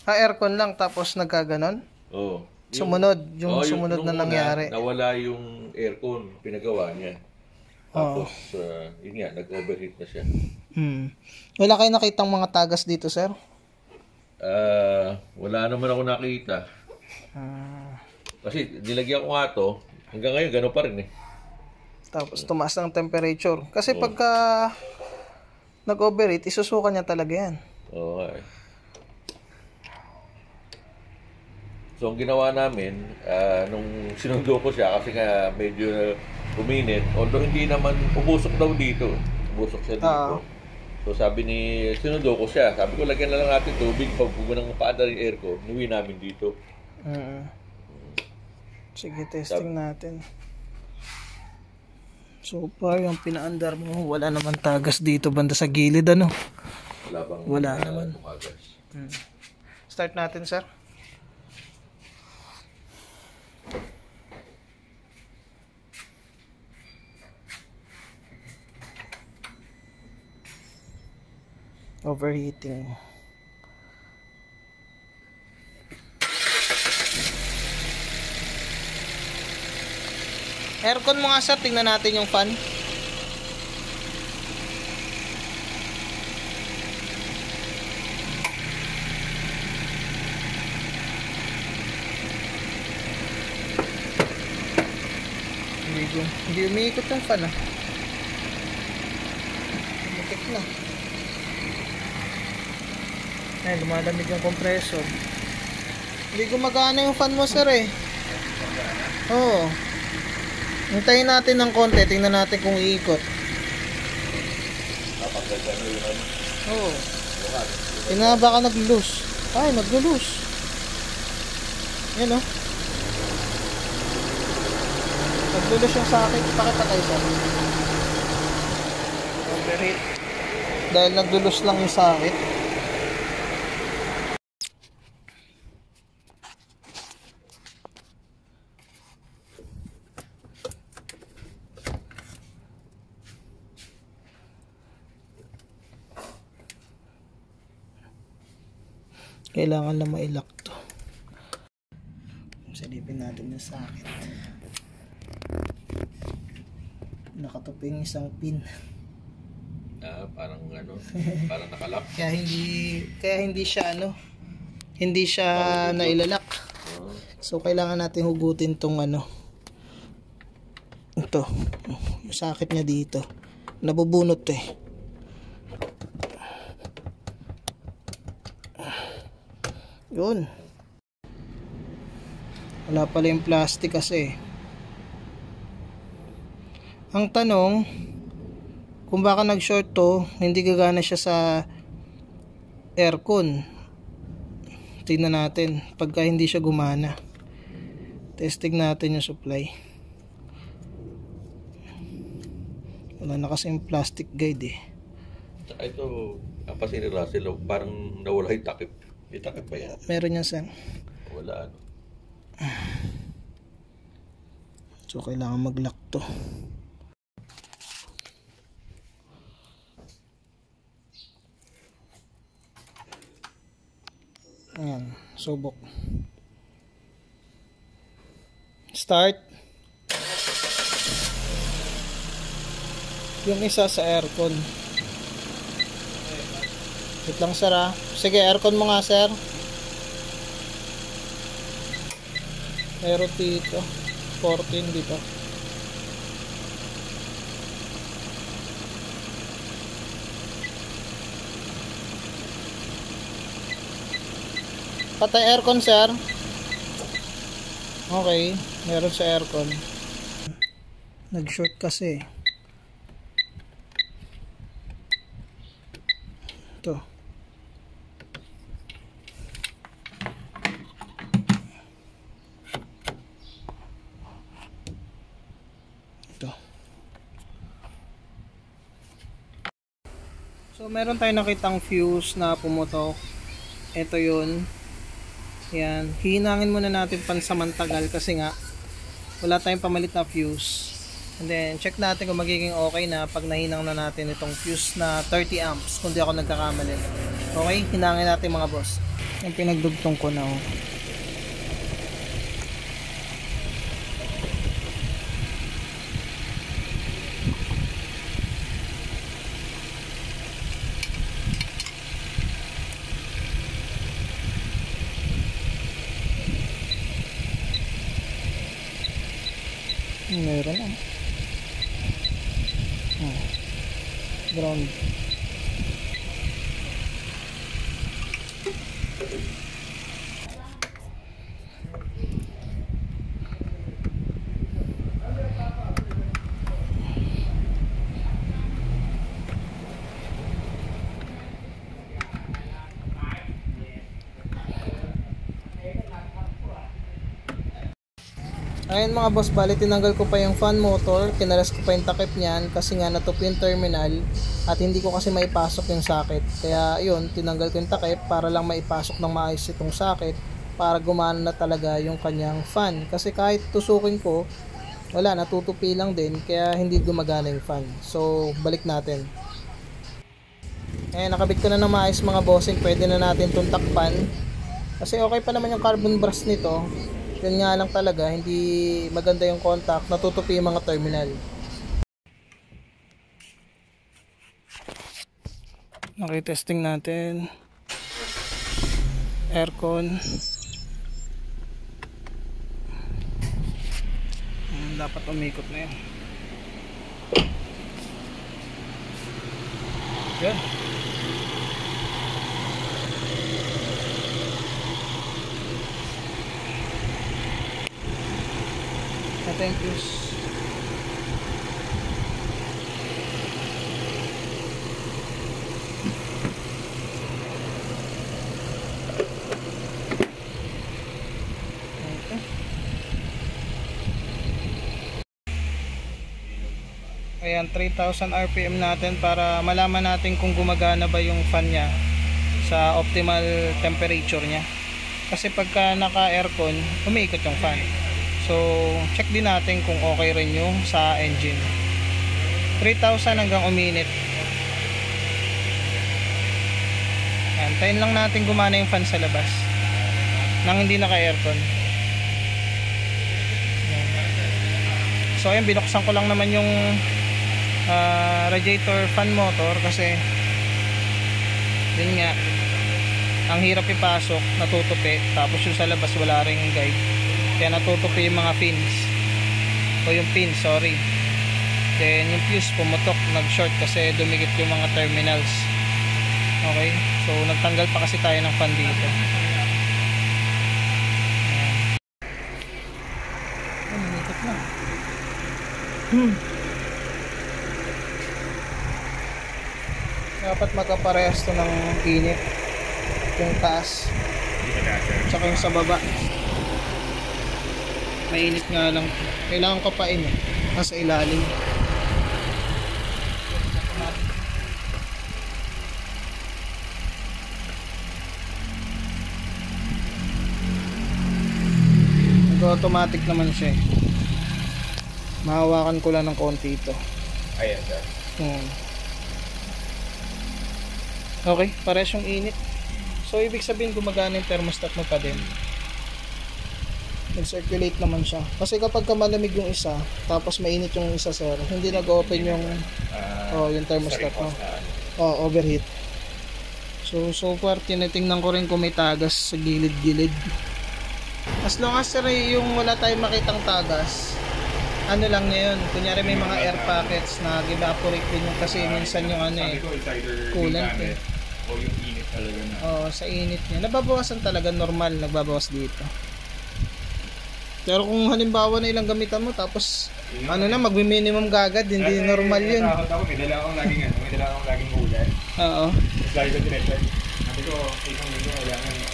Aircon lang tapos nagkaganon? Oo. Sumunod, yung sumunod na nangyari. Nawala yung aircon, pinagawa niya. Tapos, yun nga, nag-overheat na siya. Wala kayo nakitang mga tagas dito, sir? Wala naman ako nakita. Kasi nilagyan ko nga to, hanggang ngayon gano'n pa rin eh. Tapos tumaas ang temperature. Kasi pagka nag-overheat, isusuka niya talaga yan. Oo nga eh. So, ang ginawa namin, nung sinundo ko siya, kasi nga medyo uminit, although hindi naman, ubusok daw dito. Ubusok siya dito. So, sabi ni, sinundo ko siya. Sabi ko, lagyan na lang natin tubig. Pag nang paanda rin aircon, nuwi namin dito. Sige, testing natin. So far, yung pinaandar mo, wala naman tagas dito banda sa gilid, ano? Wala naman. Start natin, sir. Overheating. Aircon mo nga, sir, tingnan natin yung fan. Hindi umiikot yung fan, ah. Umikit na. Ay, lumalamig yung compressor. Hindi gumagana yung fan mo, sir, eh. Oo. Hintayin natin ng konti. Tingnan natin kung iikot. Oo. Tingnan baka nag-loose. Ay, nag-loose. Yan, oh. Nag-loose yung socket. Pakita kayo, sir. Overheat. Dahil nag-loose lang yung socket. Kailangan na mailak to. Silipin natin yung socket. Nakatuping isang pin. Parang ano, parang nakalak. Kaya hindi siya ano, hindi siya nailalak. So kailangan natin hugutin tong ano. Ito, yung socket niya dito. Nabubunot eh. Yun. Wala pala yung plastic kasi. Ang tanong, kung baka nag-short to, hindi gagana siya sa aircon. Tingnan natin pagka hindi siya gumana. Testing natin yung supply. Wala na kasi yung plastic guide eh. Ito, kapasin ni Russell, parang nawala yung takip. May takip pa yan? Meron yan, sir. Wala, ano. So, kailangan mag-lock to. Ayan, subok. Start. Yung isa sa aircon. Wait lang, sir, ah. Sige, aircon mo nga, sir. Meron dito 14 dito. Patay aircon, sir. Okay, meron sa aircon. Nag-short kasi. Ito. So meron tayong nakitang fuse na pumutok. Ito yun. Yan. Hihinangin muna natin pansamantagal kasi nga wala tayong pamalit na fuse. And then check natin kung magiging okay na pag nahinang na natin itong fuse na 30 amps kung di ako nagkakamali. Okay? Hinangin natin mga boss. Yung pinagdugtong ko na oh. Meron na. Ground. Ayun mga boss, bali tinanggal ko pa yung fan motor, kinalas ko pa yung takip niyan kasi nga natupi yung terminal at hindi ko kasi maipasok yung socket. Kaya yun, tinanggal ko yung takip para lang maipasok ng maayos itong socket para gumana na talaga yung kanyang fan. Kasi kahit tusukin ko, wala, natutupi lang din kaya hindi gumagana yung fan. So, balik natin. Nakabit ko na ng maayos mga bossing, pwede na natin itong takpan. Kasi okay pa naman yung carbon brush nito. Yun nga lang talaga, hindi maganda yung contact, natutupi yung mga terminal. Okay, testing natin. Aircon. Dapat umikot na yan. Good. Thank you. Ayan, 3,000 RPM natin para malaman natin kung gumagana ba yung fan niya sa optimal temperature niya. Kasi pagka naka-aircon, umiikot yung fan. So, check din natin kung okay rin yung sa engine. 3,000 hanggang uminit. Antayin lang natin gumana yung fan sa labas nang hindi naka-aircon. So, ayun, binuksan ko lang naman yung radiator fan motor kasi din nga ang hirap ipasok, natutupi, tapos yung sa labas wala ring guide. Kaya natutupi yung mga pins o yung pin, sorry. Then yung fuse pumutok, nag-short kasi dumikit yung mga terminals. Okay, so nagtanggal pa kasi tayo ng fan dito. Umiikot na. Dapat magkaparehas to ng init, yung taas tsaka yung sa baba. Mainit nga lang. Kailangan ko pa nasa ilalim. Nag-automatic naman siya. Mahawakan ko lang ng konti ito. Ayan, sir. Okay, parehas yung init. So ibig sabihin gumagana yung thermostat mo pa din. Nag-circulate naman siya. Kasi kapag malamig yung isa, tapos mainit yung isa, sir, hindi nag-open yung yung thermostat mo. Overheat. So far, tinitingnan ko rin kung may tagas sa gilid-gilid. As long as, sir, yung wala tayong makitang tagas, ano lang ngayon, kunyari may mga air pockets na evaporate din yung kasi minsan yung coolant o yung init talaga na. Sa init niya. Nababawasan talaga, normal, nagbabawas dito. Pero kung halimbawa na ilang gamitan mo tapos magmi-minimum gagad, hindi normal yun. May dala akong laging ulan. Oo. Tapos lagi ko tinecheck. Sabi ko, isang linggo, kailangan